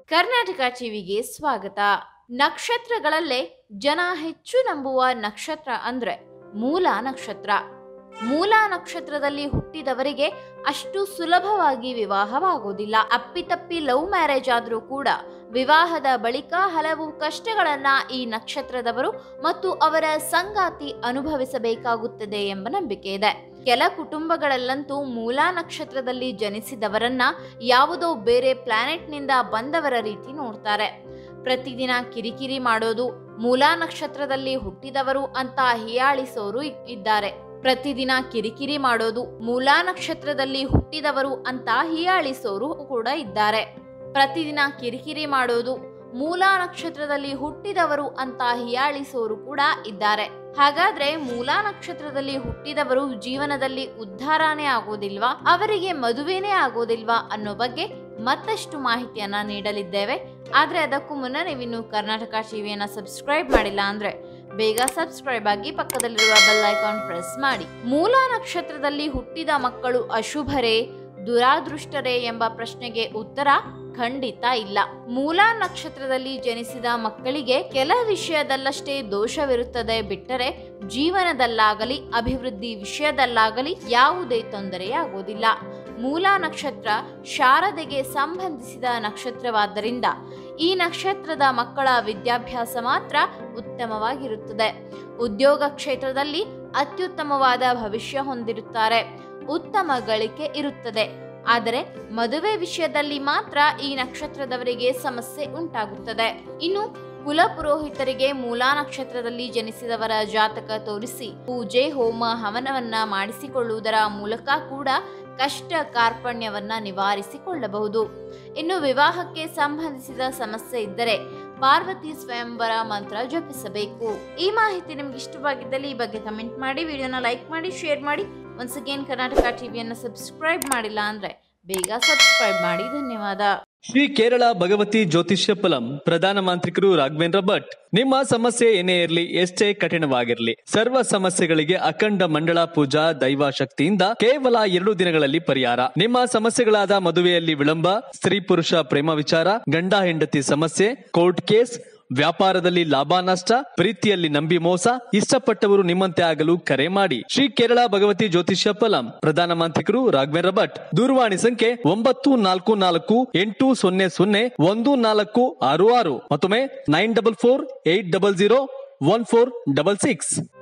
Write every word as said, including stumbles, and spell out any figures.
ಕರ್ನಾಟಕ ಟಿವಿಗೆ ಸ್ವಾಗತ. ನಕ್ಷತ್ರಗಳಲ್ಲೇ ಜನ ಹೆಚ್ಚು ನಂಬುವ ನಕ್ಷತ್ರ ಅಂದ್ರೆ ಮೂಲ ನಕ್ಷತ್ರ. ಮೂಲ ನಕ್ಷತ್ರದಲ್ಲಿ ಹುಟ್ಟಿದವರಿಗೆ ಅಷ್ಟು ಸುಲಭವಾಗಿ ವಿವಾಹವಾಗೋದಿಲ್ಲ. ಅಪ್ಪಿತಪ್ಪಿ ಲವ್ ಮ್ಯಾರೇಜ್ ಆದರೂ ಕೂಡ ವಿವಾಹದ ಬಳಿಕ ಹಲವು ಕಷ್ಟಗಳನ್ನ ಈ ನಕ್ಷತ್ರದವರು ಮತ್ತು ಅವರ ಸಂಗಾತಿ ಅನುಭವಿಸಬೇಕಾಗುತ್ತದೆ ಎಂಬ ನಂಬಿಕೆ ಇದೆ. ಕೆಲ ಕುಟುಂಬಗಳಲ್ಲಂತೂ ಮೂಲ ನಕ್ಷತ್ರದಲ್ಲಿ ಜನಿಸಿದವರನ್ನ ಯಾವುದೋ ಬೇರೆ ಪ್ಲಾನೆಟ್ನಿಂದ ಬಂದವರ ರೀತಿ ನೋಡ್ತಾರೆ. ಪ್ರತಿದಿನ ಕಿರಿಕಿರಿ ಮಾಡೋದು, ಮೂಲ ನಕ್ಷತ್ರದಲ್ಲಿ ಹುಟ್ಟಿದವರು ಅಂತ ಹೀಯಾಳಿಸೋರು ಇದ್ದಾರೆ. ಪ್ರತಿದಿನ ಕಿರಿಕಿರಿ ಮಾಡೋದು ಮೂಲ ನಕ್ಷತ್ರದಲ್ಲಿ ಹುಟ್ಟಿದವರು ಅಂತ ಹೀಯಾಳಿಸೋರು ಕೂಡ ಇದ್ದಾರೆ. ಪ್ರತಿದಿನ ಕಿರಿಕಿರಿ ಮಾಡೋದು ಮೂಲ ನಕ್ಷತ್ರದಲ್ಲಿ ಹುಟ್ಟಿದವರು ಅಂತ ಹೀಯಾಳಿಸೋರು ಕೂಡ ಇದ್ದಾರೆ. ಹಾಗಾದ್ರೆ ಮೂಲ ನಕ್ಷತ್ರದಲ್ಲಿ ಹುಟ್ಟಿದವರು ಜೀವನದಲ್ಲಿ ಉದ್ಧಾರನೇ ಆಗೋದಿಲ್ವಾ, ಅವರಿಗೆ ಮದುವೆನೇ ಆಗೋದಿಲ್ವಾ ಅನ್ನೋ ಬಗ್ಗೆ ಮತ್ತಷ್ಟು ಮಾಹಿತಿಯನ್ನ ನೀಡಲಿದ್ದೇವೆ. ಆದ್ರೆ ಅದಕ್ಕೂ ಮುನ್ನ ನೀವಿನ್ನು ಕರ್ನಾಟಕ ಟಿವಿಯನ್ನ ಸಬ್ಸ್ಕ್ರೈಬ್ ಮಾಡಿಲ್ಲ ಅಂದ್ರೆ ಬೇಗ ಸಬ್ಸ್ಕ್ರೈಬ್ ಆಗಿ ಪಕ್ಕದಲ್ಲಿರುವ ಬೆಲ್ ಐಕಾನ್ ಪ್ರೆಸ್ ಮಾಡಿ. ಮೂಲ ನಕ್ಷತ್ರದಲ್ಲಿ ಹುಟ್ಟಿದ ಮಕ್ಕಳು ಅಶುಭರೇ, ದುರಾದೃಷ್ಟರೇ ಎಂಬ ಪ್ರಶ್ನೆಗೆ ಉತ್ತರ ಖಂಡಿತ ಇಲ್ಲ. ಮೂಲ ನಕ್ಷತ್ರದಲ್ಲಿ ಜನಿಸಿದ ಮಕ್ಕಳಿಗೆ ಕೆಲ ವಿಷಯದಲ್ಲಷ್ಟೇ ದೋಷವಿರುತ್ತದೆ ಬಿಟ್ಟರೆ ಜೀವನದಲ್ಲಾಗಲಿ ಅಭಿವೃದ್ಧಿ ವಿಷಯದಲ್ಲಾಗಲಿ ಯಾವುದೇ ತೊಂದರೆಯಾಗೋದಿಲ್ಲ. ಮೂಲ ನಕ್ಷತ್ರ ಶಾರದೆಗೆ ಸಂಬಂಧಿಸಿದ ನಕ್ಷತ್ರವಾದ್ದರಿಂದ ಈ ನಕ್ಷತ್ರದ ಮಕ್ಕಳ ವಿದ್ಯಾಭ್ಯಾಸ ಮಾತ್ರ ಉತ್ತಮವಾಗಿರುತ್ತದೆ. ಉದ್ಯೋಗ ಕ್ಷೇತ್ರದಲ್ಲಿ ಅತ್ಯುತ್ತಮವಾದ ಭವಿಷ್ಯ ಹೊಂದಿರುತ್ತಾರೆ. ಉತ್ತಮ ಗಳಿಕೆ ಇರುತ್ತದೆ. ಆದರೆ ಮದುವೆ ವಿಷಯದಲ್ಲಿ ಮಾತ್ರ ಈ ನಕ್ಷತ್ರದವರಿಗೆ ಸಮಸ್ಯೆ ಉಂಟಾಗುತ್ತದೆ. ಇನ್ನು ಕುಲ ಪುರೋಹಿತರಿಗೆ ಮೂಲ ನಕ್ಷತ್ರದಲ್ಲಿ ಜನಿಸಿದವರ ಜಾತಕ ತೋರಿಸಿ ಪೂಜೆ, ಹೋಮ, ಹವನವನ್ನ ಮಾಡಿಸಿಕೊಳ್ಳುವುದರ ಮೂಲಕ ಕೂಡ ಕಷ್ಟ ಕಾರ್ಪಣ್ಯವನ್ನ ನಿವಾರಿಸಿಕೊಳ್ಳಬಹುದು. ಇನ್ನು ವಿವಾಹಕ್ಕೆ ಸಂಬಂಧಿಸಿದ ಸಮಸ್ಯೆ ಇದ್ದರೆ ಪಾರ್ವತಿ ಸ್ವಯಂವರ ಮಂತ್ರ ಜಪಿಸಬೇಕು. ಈ ಮಾಹಿತಿ ನಿಮ್ಗೆ ಇಷ್ಟವಾಗಿದ್ದಲ್ಲಿ ಈ ಬಗ್ಗೆ ಕಮೆಂಟ್ ಮಾಡಿ, ವಿಡಿಯೋನ ಲೈಕ್ ಮಾಡಿ, ಶೇರ್ ಮಾಡಿ. ಒನ್ಸ್ ಅಗೇನ್ ಕರ್ನಾಟಕ ಟಿವಿಯನ್ನು ಸಬ್ಸ್ಕ್ರೈಬ್ ಮಾಡಿಲ್ಲ ಅಂದ್ರೆ ಬೇಗ ಸಬ್ಸ್ಕ್ರೈಬ್ ಮಾಡಿ. ಧನ್ಯವಾದ. ಶ್ರೀ ಕೇರಳ ಭಗವತಿ ಜ್ಯೋತಿಷ್ಯ ಫಲಂ ಪ್ರಧಾನ ಮಾಂತ್ರಿಕರು ರಾಘವೇಂದ್ರ ಭಟ್. ನಿಮ್ಮ ಸಮಸ್ಯೆ ಏನೇ ಇರಲಿ, ಎಷ್ಟೇ ಕಠಿಣವಾಗಿರಲಿ, ಸರ್ವ ಸಮಸ್ಯೆಗಳಿಗೆ ಅಖಂಡ ಮಂಡಳ ಪೂಜಾ ದೈವ ಶಕ್ತಿಯಿಂದ ಕೇವಲ ಎರಡು ದಿನಗಳಲ್ಲಿ ಪರಿಹಾರ. ನಿಮ್ಮ ಸಮಸ್ಯೆಗಳಾದ ಮದುವೆಯಲ್ಲಿ ವಿಳಂಬ, ಸ್ತ್ರೀ ಪುರುಷ ಪ್ರೇಮ ವಿಚಾರ, ಗಂಡ ಹೆಂಡತಿ ಸಮಸ್ಯೆ, ಕೋರ್ಟ್ ಕೇಸ್, ವ್ಯಾಪಾರದಲ್ಲಿ ಲಾಭ ನಷ್ಟ, ಪ್ರೀತಿಯಲ್ಲಿ ನಂಬಿ ಮೋಸ, ಇಷ್ಟಪಟ್ಟವರು ನಿಮ್ಮಂತೆ ಆಗಲು ಕರೆ ಮಾಡಿ. ಶ್ರೀ ಕೇರಳ ಭಗವತಿ ಜ್ಯೋತಿಷ್ಯ ಫಲಂ ಪ್ರಧಾನ ಮಾಂತ್ರಿಕರು ರಾಘವೇಂದ್ರ ಭಟ್. ದೂರವಾಣಿ ಸಂಖ್ಯೆ ಒಂಬತ್ತು ನಾಲ್ಕು ನಾಲ್ಕು ಎಂಟು ಸೊನ್ನೆ ಸೊನ್ನೆ ಒಂದು ನಾಲ್ಕು ಆರು ಆರು. ಮತ್ತೊಮ್ಮೆ nine double four eight double zero one four double six.